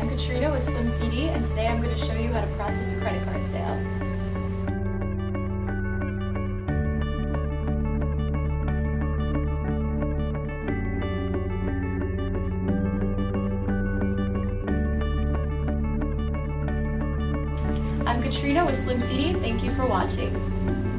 I'm Katrina with Slim CD, and today I'm going to show you how to process a credit card sale. I'm Katrina with Slim CD. Thank you for watching.